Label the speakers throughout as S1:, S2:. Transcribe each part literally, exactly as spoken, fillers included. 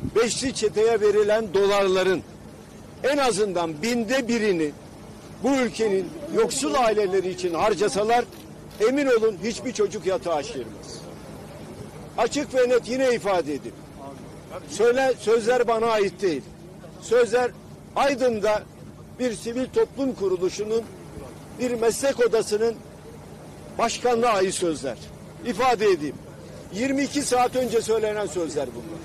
S1: beşli çeteye verilen dolarların en azından binde birini bu ülkenin yoksul aileleri için harcasalar emin olun hiçbir çocuk yatağa girmez. Açık ve net yine ifade edeyim. Söyle, sözler bana ait değil. Sözler Aydın'da bir sivil toplum kuruluşunun, bir meslek odasının başkanlığa ait sözler. İfade edeyim. yirmi iki saat önce söylenen sözler bunlar.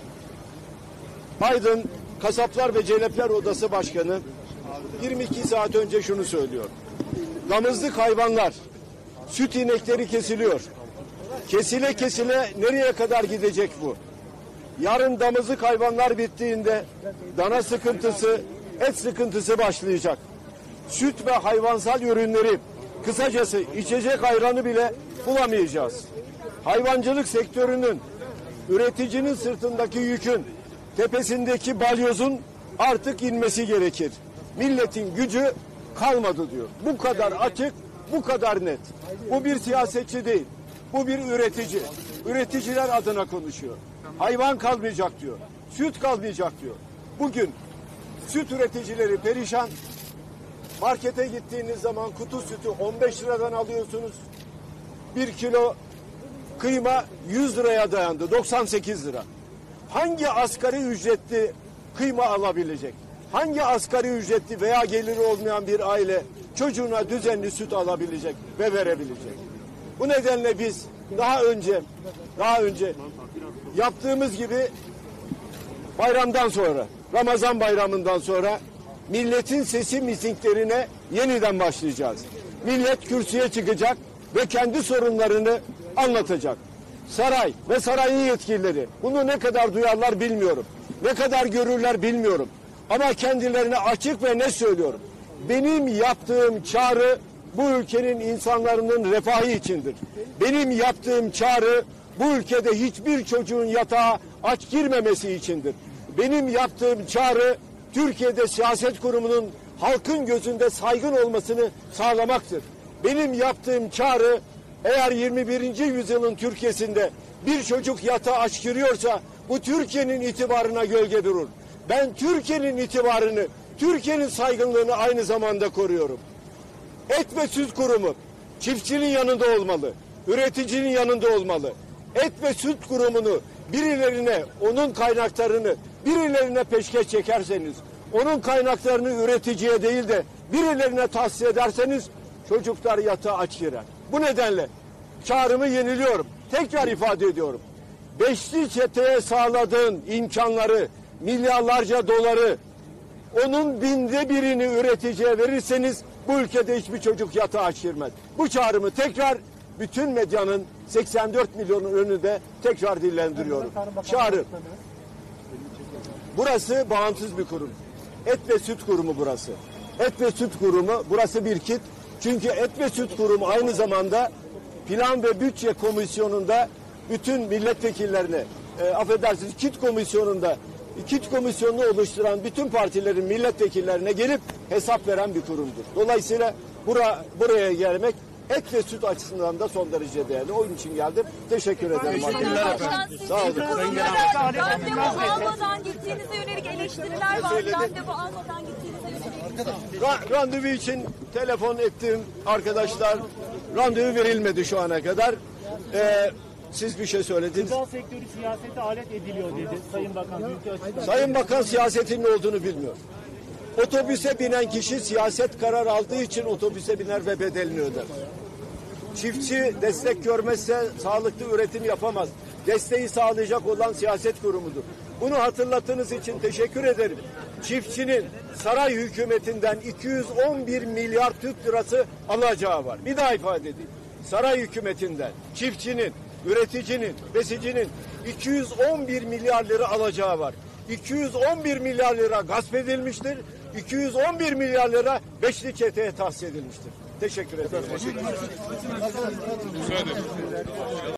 S1: Aydın Kasaplar ve Celepler Odası Başkanı yirmi iki saat önce şunu söylüyor. Damızlık hayvanlar, süt inekleri kesiliyor. Kesile kesile nereye kadar gidecek bu? Yarın damızlık hayvanlar bittiğinde dana sıkıntısı, et sıkıntısı başlayacak. Süt ve hayvansal ürünleri, kısacası içecek ayranı bile bulamayacağız. Hayvancılık sektörünün, üreticinin sırtındaki yükün, tepesindeki balyozun artık inmesi gerekir. Milletin gücü kalmadı diyor. Bu kadar açık, bu kadar net. Bu bir siyasetçi değil, bu bir üretici. Üreticiler adına konuşuyor. Hayvan kalmayacak diyor, süt kalmayacak diyor. Bugün süt üreticileri perişan. Markete gittiğiniz zaman kutu sütü on beş liradan alıyorsunuz. Bir kilo kıyma yüz liraya dayandı, doksan sekiz lira. Hangi asgari ücretli kıyma alabilecek? Hangi asgari ücretli veya geliri olmayan bir aile çocuğuna düzenli süt alabilecek ve verebilecek? Bu nedenle biz daha önce daha önce yaptığımız gibi bayramdan sonra, Ramazan bayramından sonra milletin sesi mitinglerine yeniden başlayacağız. Millet kürsüye çıkacak ve kendi sorunlarını anlatacak. Saray ve sarayın yetkilileri bunu ne kadar duyarlar bilmiyorum. Ne kadar görürler bilmiyorum. Ama kendilerine açık ve net söylüyorum. Benim yaptığım çağrı bu ülkenin insanların refahı içindir. Benim yaptığım çağrı bu ülkede hiçbir çocuğun yatağa aç girmemesi içindir. Benim yaptığım çağrı Türkiye'de siyaset kurumunun halkın gözünde saygın olmasını sağlamaktır. Benim yaptığım çağrı eğer yirmi birinci yüzyılın Türkiye'sinde bir çocuk yatağa aç giriyorsa bu Türkiye'nin itibarına gölge durur. Ben Türkiye'nin itibarını, Türkiye'nin saygınlığını aynı zamanda koruyorum. Et ve Süt Kurumu çiftçinin yanında olmalı, üreticinin yanında olmalı. Et ve Süt Kurumu'nu birilerine, onun kaynaklarını birilerine peşkeş çekerseniz, onun kaynaklarını üreticiye değil de birilerine tahsis ederseniz çocuklar yatağa aç girer. Bu nedenle çağrımı yeniliyorum. Tekrar ifade ediyorum. Beşli çeteye sağladığın imkanları, milyarlarca doları, onun binde birini üreticiye verirseniz bu ülkede hiçbir çocuk yatağa aç girmez. Bu çağrımı tekrar bütün medyanın seksen dört milyonun önünde tekrar dillendiriyorum. Çağrı. Burası bağımsız bir kurum. Et ve Süt Kurumu burası. Et ve Süt Kurumu burası bir kit. Çünkü Et ve Süt Kurumu aynı zamanda Plan ve Bütçe Komisyonu'nda bütün milletvekillerine, e, affedersiniz Kit Komisyonu'nda, Kit Komisyonu'nu oluşturan bütün partilerin milletvekillerine gelip hesap veren bir kurumdur. Dolayısıyla bura, buraya gelmek et ve süt açısından da son derece değerli. Onun için geldim. Teşekkür ederim.
S2: Teşekkürler
S1: efendim. Sağ olun.
S2: Randevu almadan gittiğinize yönelik eleştiriler var. Randevu almadan gittiğinize yönelik.
S1: Ra randevu için telefon ettim arkadaşlar. Randevu verilmedi şu ana kadar. Ee, siz bir şey söylediniz.
S3: Gıda sektörü siyasete alet ediliyor dedi Sayın Bakan.
S1: Sayın Bakan siyasetin ne olduğunu bilmiyor. Otobüse binen kişi siyaset karar aldığı için otobüse biner ve bedelini öder. Çiftçi destek görmezse sağlıklı üretim yapamaz. Desteği sağlayacak olan siyaset kurumudur. Bunu hatırlattığınız için teşekkür ederim. Çiftçinin saray hükümetinden iki yüz on bir milyar Türk lirası alacağı var. Bir daha ifade edeyim. Saray hükümetinden çiftçinin, üreticinin, besicinin iki yüz on bir milyar lira alacağı var. iki yüz on bir milyar lira gasp edilmiştir. iki yüz on bir milyar lira beşli çeteye tahsis edilmiştir. Teşekkür ederim. Teşekkür ederim.